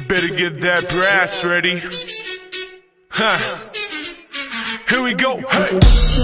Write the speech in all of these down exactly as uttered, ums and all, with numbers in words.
Better get that brass ready. Huh. Here we go. Hey.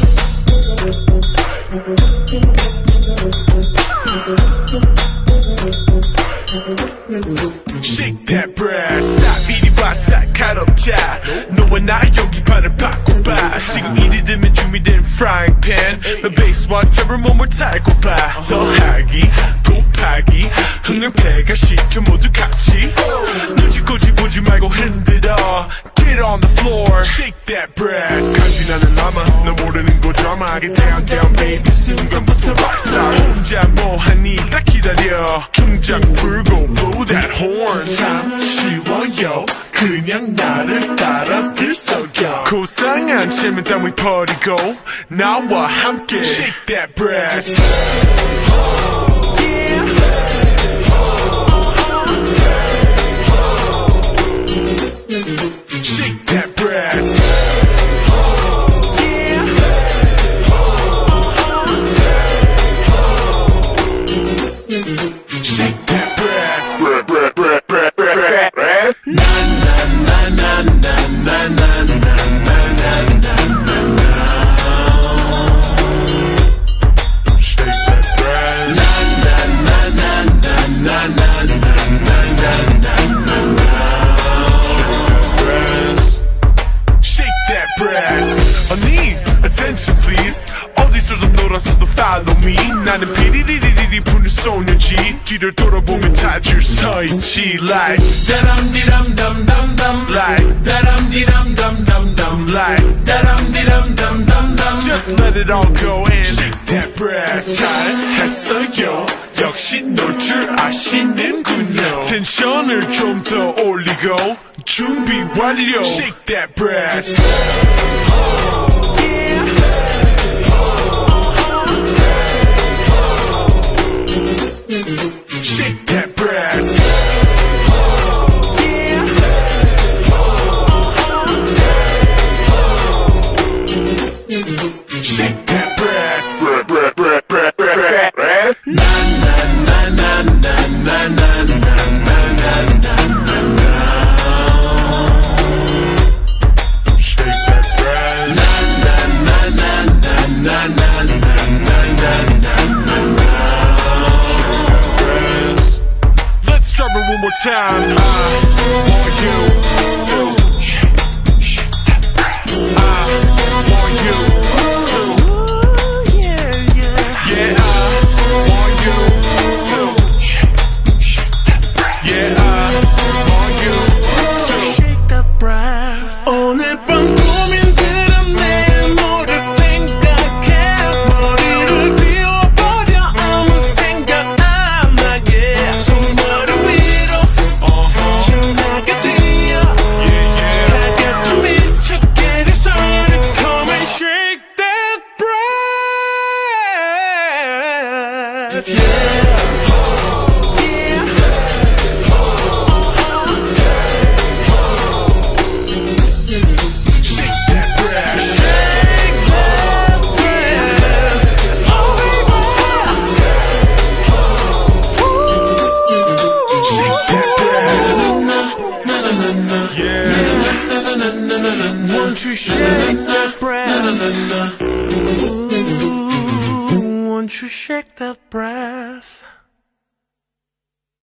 Shake that brass. 싹 이리 와 싹 가롭자. 너와 나 여기 판을 바꿔봐. 지금 이리 되면 준비된 frying pan. The bass와 탭을 몸을 달고 봐. 더하기 곱하기 흥을 패가 시켜 모두 같이. 눈치껏지 보지 말고 흔들어. Get on the floor. Shake that brass. 간지나는 남아 너 모르는 거 drama. Get down down baby 순간부터 rockstar. 혼자 뭐하니 딱 기다려. 경작 불고 blow that horn. 참 쉬워요 그냥 나를 따라 들썩여. 고상한 침은 땀을 버리고 나와 함께 Shake that brass. Shake that brass. Shake that brass. Na na na na na na na na na na na. Shake that brass. Na na na na na na na na na na. Shake that brass. I need attention please. 어디서 좀 놀아서도 follow me. 나는 피리리리리 부는 소녀지. 뒤를 돌아보면 다 줄 서 있지. Like 다람디람담담담. Like 다람디람담담담. Like 다람디람담담담. Just let it all go and shake that brass. 잘했어요. 역시 놀 줄 아시는군요. 텐션을 좀 더 올리고 준비 완료. Shake that brass. Shake that brass. Shake that brass. Na na na na na na na na na na na. Shake that brass. Na na na na na na na na na na. Let's try it one more time. I want you to shake, shake that brass. I want you to, ooh, yeah, yeah. Yeah, I want you to shake, shake that brass. Yeah, I want you to shake that brass. 오늘 밤 고민들은 내일 모두 생각해. 머리를 비워버려 아무 생각 안 나게. 손머리 위로 신나게 뛰어. 다 같이 미쳐 get it started. Come and shake that brass. Yeah.